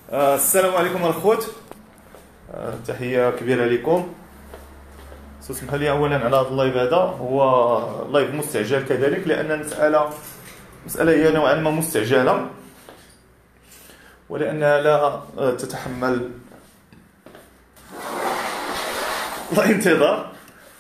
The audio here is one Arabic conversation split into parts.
السلام عليكم الخوت. تحية كبيرة لكم. اسمح لي اولا على هذا اللايف. هذا هو لايف مستعجل كذلك، لان المسألة هي نوعا ما مستعجلة، ولأنها لا تتحمل الانتظار.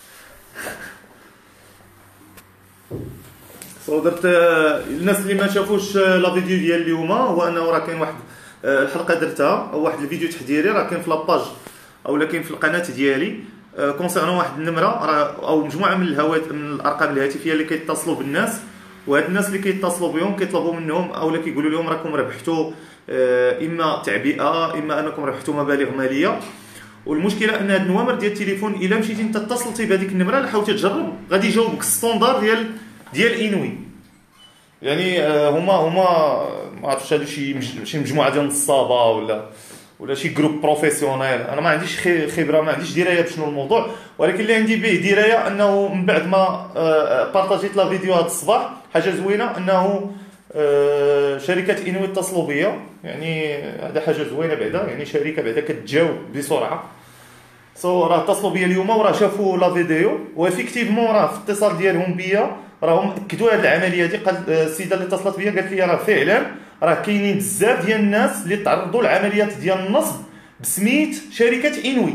درت الناس اللي ما شافوش لا فيديو ديال اليوم، هو انه راه كاين واحد الحلقه درتها او واحد الفيديو تحضيري راه كاين في لاباج او كاين في القناه ديالي كونسيرنون واحد النمره او مجموعه من من الارقام الهاتفيه اللي كيتصلوا بالناس، وهاد الناس اللي كيتصلوا بهم كيطلبوا منهم او كيقولوا لهم راكم ربحتوا اما تعبئه اما انكم ربحتوا مبالغ ماليه. والمشكله ان هاد النوامر ديال التليفون الا مشيتي انت اتصلتي بهذيك النمره حاولتي تجرب غادي يجاوبك ستوندار ديال انوي. يعني هما ما عرفتش هادو شي مجموعه ديال النصابه ولا شي جروب بروفيسيونيل. انا ما عنديش خبره، ما عنديش درايه بشنو الموضوع، ولكن اللي عندي به درايه انه من بعد ما بارطاجيت لا فيديو هذا الصباح حاجه زوينه انه شركه انوي اتصلوا بيا. يعني هذا حاجه زوينه بعدا، يعني شركه بعدا كتجاوب بسرعه. راه اتصلوا بيا اليوم وراه شافوا لا فيديو، وافيكتيفمون راه في الاتصال ديالهم بيا راهم اكدوا هذه العمليه دي. قال السيده اللي اتصلت بيا قالت لي راه فعلا راه كاينين بزاف ديال الناس اللي تعرضوا لعمليات ديال النصب بسميت شركه انوي.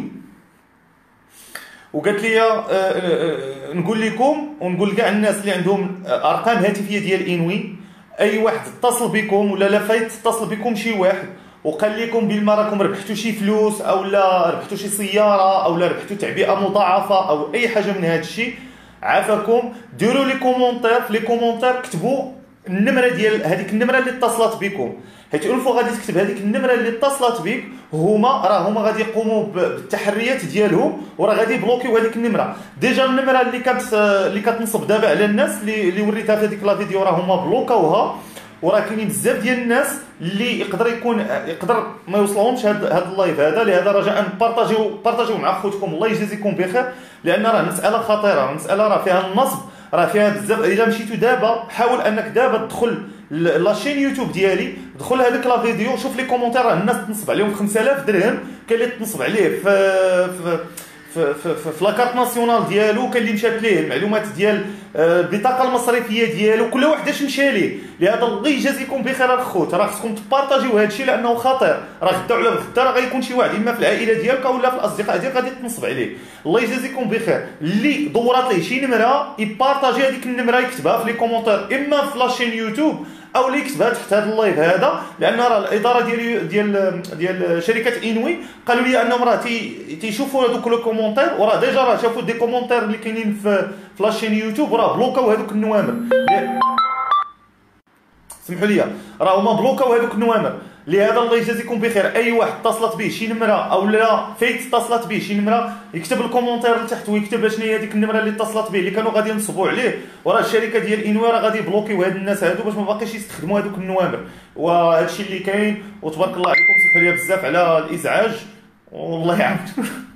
وقالت لي نقول لكم ونقول لكاع الناس اللي عندهم ارقام هاتفيه ديال انوي، اي واحد اتصل بكم ولا لا فايت اتصل بكم شي واحد وقال لكم بما راكم ربحتوا شي فلوس او لا ربحتوا شي سياره او لا ربحتوا تعبئه مضاعفه او اي حاجه من هذا الشيء، عافاكم ديروا لي كومونتير. في لي كومونتير كتبوا النمره ديال هذيك النمره اللي اتصلت بكم، حيت اون فوا غادي تكتب هذيك النمره اللي اتصلت بك هما غادي يقوموا بالتحريات ديالهم وراه غادي يبلوكيو هذيك النمره. ديجا النمره اللي كتنصب دابا على الناس اللي وريتها في هذيك لا فيديو راه هما بلوكاوها، وراه كاينين بزاف ديال الناس اللي يقدر ما يوصلهمش هذا اللايف هذا. لهذا رجاء بارطاجيو مع خوتكم، الله يجازيكم بخير، لان راه مساله خطيره، مساله راه فيها النصب، راه فيها بزاف. الا مشيتو دابا حاول انك دابا تدخل لاشين يوتيوب ديالي، دخل هذيك لا فيديو شوف لي كومونتير، راه الناس تنصب عليهم 5000 درهم، كاين اللي تنصب عليه في لاكارت ناسيونال ديالو، كاين اللي مشات ليه المعلومات ديال البطاقه المصرفيه ديالو، كل واحد اش مشى ليه. لهذا الله يجازيكم بخير الخوت، راه خصكم تبارطاجيو هذا الشيء لانه خطير. راه غدا ولا غدا راه غيكون شي واحد اما في العائله ديالك ولا في الاصدقاء ديالك غادي تنصب عليه. الله يجازيكم بخير. اللي دورات ليه شي نمره يبارطاجي هذيك النمره، يكتبها في لي كومونتير اما في لاشين يوتيوب او اللي يكتبها تحت هذا اللايف هذا، لان راه الاداره ديال شركه انوي قالوا لي انهم راه تيشوفوا هذوك لو كومونتير، وراه ديجا راه شافوا دي كومونتير اللي كاينين في لاشين يوتيوب وراه بلوكاو هذوك النوامر. سمحوا لي، راه هما بلوكاو هذوك النوامر. لهذا الله يجازيكم بخير، اي واحد اتصلت به شي نمره او لا فايت اتصلت به شي نمره يكتب الكومونتير لتحت ويكتب شنو هي هذيك النمره اللي اتصلت به اللي كانوا غادي ينصبوا عليه، وراه الشركه ديال انوي راه غادي يبلوكيو هاد الناس هادو باش ما باقيش يستخدموا هذوك النوامر. وهذا الشيء اللي كاين، وتبارك الله عليكم. سمحوا لي بزاف على الازعاج والله يعاون.